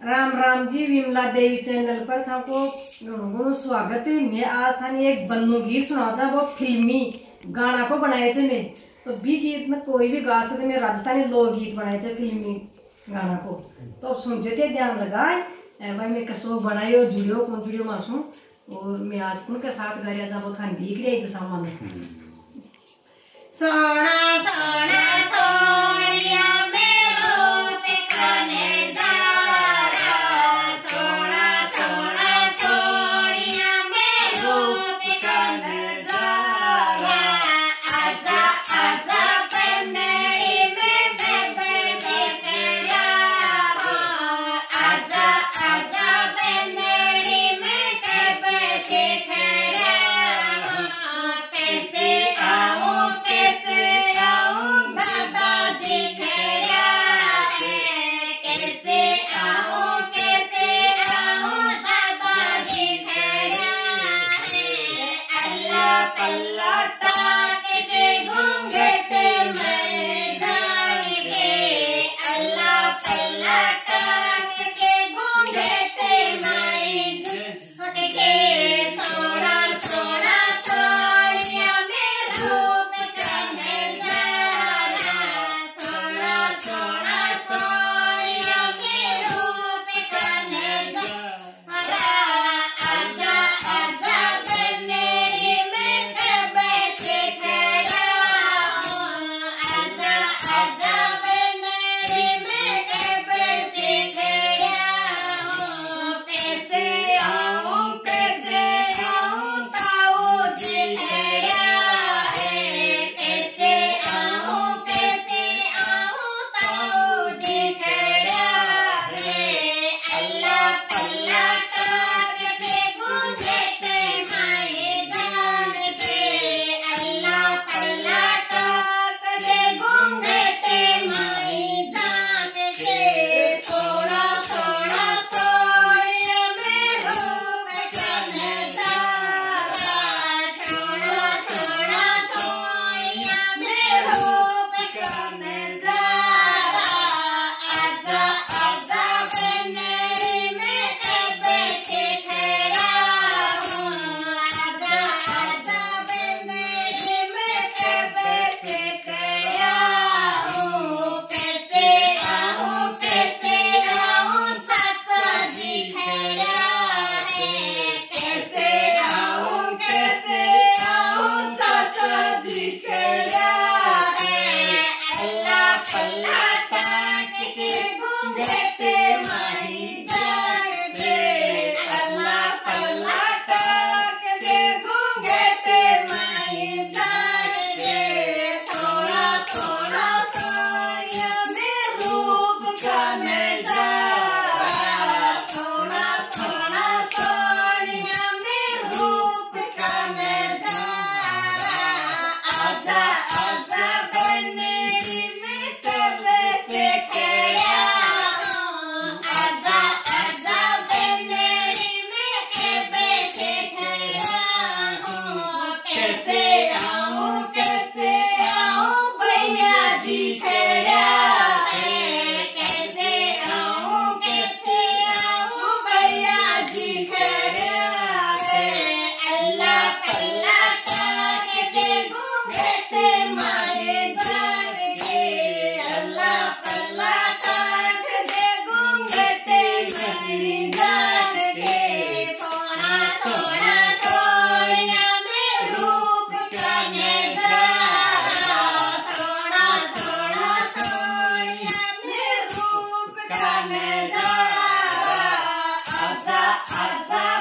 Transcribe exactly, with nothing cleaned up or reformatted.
Ram Ram ji. Vimla Devi channel पर था को स्वागत है। मैं आज था एक बन्नू गीत सुना था, वो फिल्मी गाना को बनाए थे मैं। तो भी गीत में कोई भी गा सकते, मैं राजस्थानी लोक गीत बनाए थे फिल्मी गाना को। तो अब सुनते थे, ध्यान लगाए भाई। मैं कसो बनाई और जुड़ियो कौन जुड़ियो मासूम। और मैं आज कौन के साथ गाया था वो थान दिख रही है सामान। सोना सोना सोनिया मेरो पिकाने जारा, सोना सोना सोनिया मेरो पिकाने जारा। आजा आजा बंदरी में बेबे देखड़ा, आजा आजा बंदरी में बेबे देखड़ा। कैसे आओ कैसे आओ दादाजी खड़ा है, कैसे आओ कैसे आओ दादाजी खड़ा है। अल्लाह पल्ला ताक के घूंघट में जान के, अल्लाह पल्ला ताक के घूंघट में जान के। सोना सोना सोनिया मेरो पिकाने जारा, सोना सोना सोनिया मेरो पिकाने जारा। आजा आजा बंदेरी में कब से खड़ा, आजा आजा बंदेरी में कब से खड़ा। कैसे आऊं कैसे आऊं ताऊ जी खड़ा है, कैसे आऊं कैसे आऊं ताऊ जी खड़ा है। अल्लाह पल्ला ताक के घूंघट मैदान के, अल्लाह पल्ला ताक के घूंघट मैदान के। सोना सोना सोनिया मेरो पिकाने जारा, सोना सोना सोनिया मेरो पिकाने जारा। आजा आजा बंदेरी में कब से खड़ा हूँ, आजा आजा बंदेरी में कब से खड़ा हूँ। कैसे आऊं कैसे आऊं चाचा जी खड़ा है, कैसे आऊं कैसे आऊं चाचा जी खड़ा है। अल्लाह पल्ला ताक के घूंघट माही जान के, अल्लाह पल्ला ताक के घूंघट माही जान के। सोना सोना सोनिया मेरो पिकाने जारा, सोना सोना सोनिया मेरो पिकाने जारा। आजा आजा बंदेरी में कब से खड़ा हूँ, आजा आजा बंदेरी में कब से खड़ा हूँ। कैसे आऊं कैसे आऊं भैया जी खड़ा है, कैसे आऊं कैसे आऊं भैया जी खड़ा है। अल्लाह पल्ला ताक के घूंघट मारे जान के, अल्लाह पल्ला ताक के घूंघट मारे जान के। सोना सोना सोनिया मेरो पिकाने जारा, सोना सोना सोनिया मेरो पिकाने जारा। आजा आजा